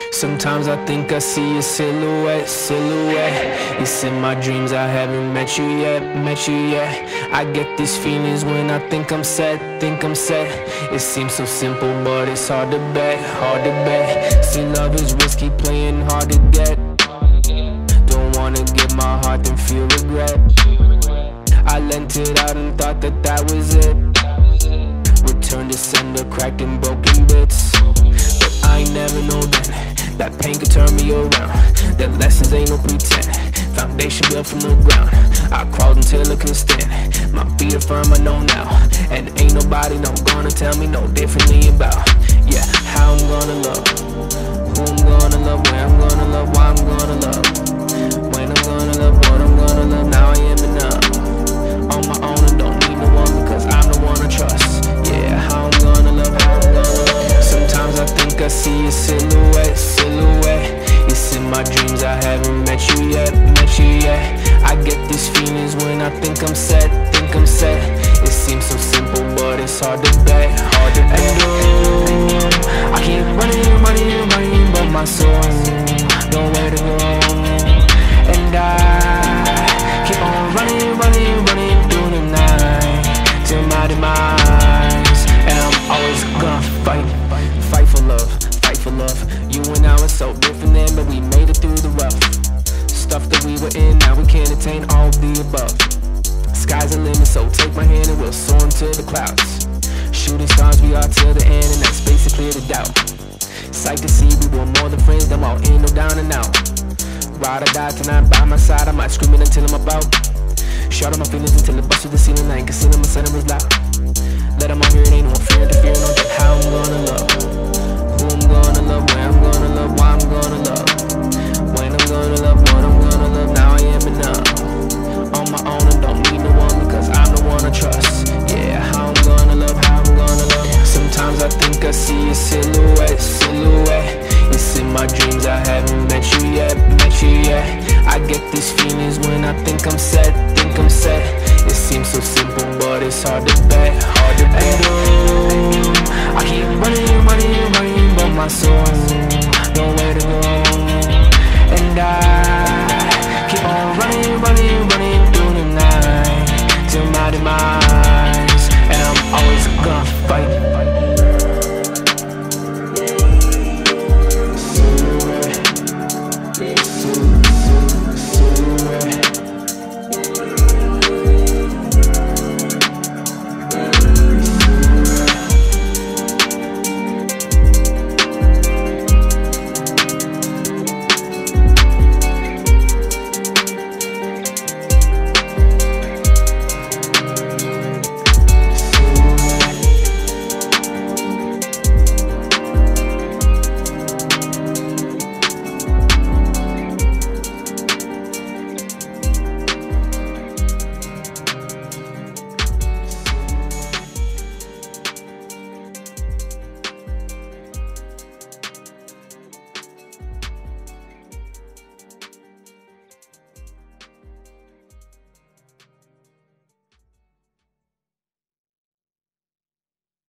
Sometimes I think I see a silhouette, silhouette. It's in my dreams, I haven't met you yet, met you yet. I get these feelings when I think I'm set, think I'm set. It seems so simple, but it's hard to bet, hard to bet. See, love is risky, playing hard to get. Don't wanna give my heart, then feel regret. I lent it out and thought that that was it. Return to sender, cracked and broken bits. But I ain't never know that pain could turn me around. That lessons ain't no pretend. Foundation built from the ground. I crawled until I could stand. My feet are firm, I know now. And ain't nobody gonna tell me no differently about, yeah, how I'm gonna love, who I'm gonna love, where I'm gonna love, why I'm gonna love, when I'm gonna love, what I'm gonna love. Now I am enough on my own and don't need no one, because I'm the one I trust. Yeah, how I'm gonna love, how I'm gonna love. Sometimes I think I see a silhouette, silhouette. It's in my dreams, I haven't met you yet, met you yet. I get these feelings when I think I'm set, think I'm set. It seems so simple, but it's hard to bet, hard to bet. I keep running, running, running, but my soul nowhere to go. And I keep on running, running, running through the night till my demise. And I'm always gonna fight for love, fight for love. You and I were so different then, but we made it through the rough stuff that we were in. Now we can't attain all of the above. Sky's the limit, so take my hand and we'll soar into the clouds. Shooting stars, we are till the end, and that space is clear to doubt. Sight to see, we were more than friends, them all in, no down and out. Ride or die tonight by my side, I might scream it until I'm about. Shout out my feelings until it busts through the ceiling. I ain't concealing my sentiment was loud. Let them all hear it, ain't no fear interfering on just how I'm gonna love, who I'm gonna love, where I'm gonna love, why I'm gonna love, when I'm gonna love, what I'm gonna love. Now I am enough on my own and don't need no one, because I'm the one I trust. Yeah, how I'm gonna love, how I'm gonna love. Sometimes I think I see a silhouette, silhouette. It's in my dreams, I haven't met you yet, met you yet. I get these feelings when I think I'm set, think I'm set. It seems so simple, but it's hard to bet, hard to bet. I keep running, running, running, but my soul